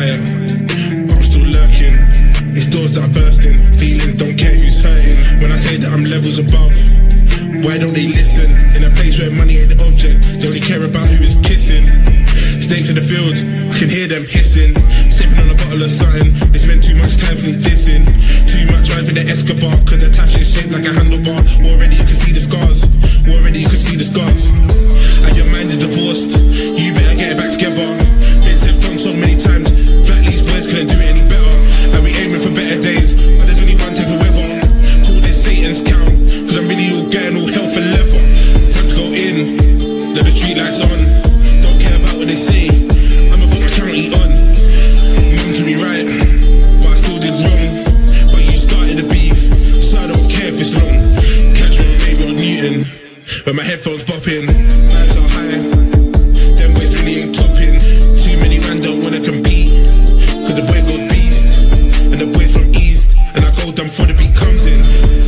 quiet, but I'm still lurking. It's doors that are bursting, feelings don't care who's hurting. When I say that I'm levels above, why don't they listen? In a place where money ain't the object, they only care about who is kissing. Snakes in the field, I can hear them hissing. Sipping on a bottle of something, they spend too much time for me dissing. Too much time for the Escobar, cause the tash is shaped like a handlebar. Already you can see the scars, already you can see the scars. And your mind is divorced, you better get it back together. Been said done so many times, flat these boys couldn't do it any better. And we aiming for better days, but there's only one type of weather. Call this Satan's count, cause I'm really all getting all hell for leather. Time to go in, let the street lights on. Don't care about what they say, I'ma put my county on. Mum to me right, but I still did wrong. But you started the beef, so I don't care if it's long. Catch me on Maybe on Newton, when my headphones bopping. Vibes are high, them boys really ain't topping. Too many man don't wanna compete, cause the boy goes beast, and the boys from east, and I go dumb before the beat comes in.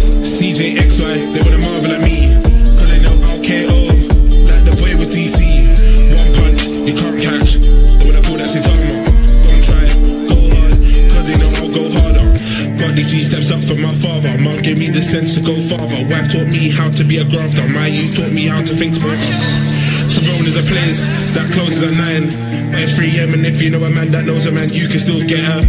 CJXY, they wanna marvel at me, cause they know I'll KO, like the boy with DC. One punch, you can't catch, they wanna call that Sidama. Don't try, go hard, cause they know I'll go harder. Got these G steps up from my father, mom gave me the sense to go farther. Wife taught me how to be a grafter, my youth taught me how to think smarter. Tyrone is a place that closes at 9, but it's 3 AM, and if you know a man that knows a man, you can still get her.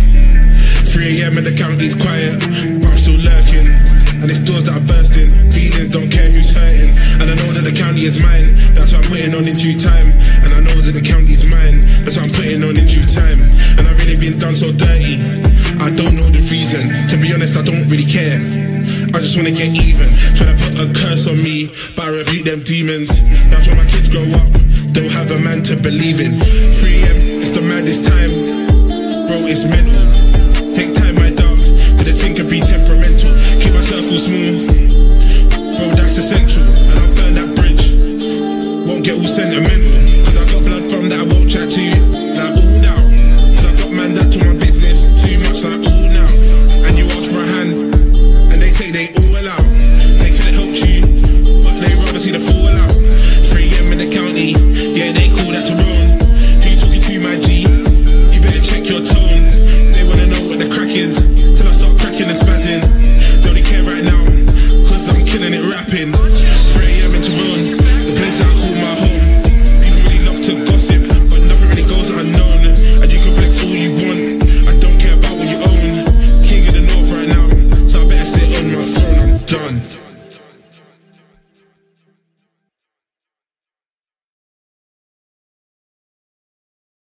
3 AM and the county's quiet, but I'm still lurking. And it's doors that are bursting, feelings don't care who's hurting. And I know that the county is mine, that's what I'm putting on in due time. And I know that the county's mine, that's what I'm putting on in due time. And I've really been done so dirty, I don't know the reason. To be honest, I don't really care, I just wanna get even. Trying to put a curse on me, but I rebuke them demons. That's when my kids grow up, they'll have a man to believe in. 3 AM, it's the maddest time, bro, it's mental.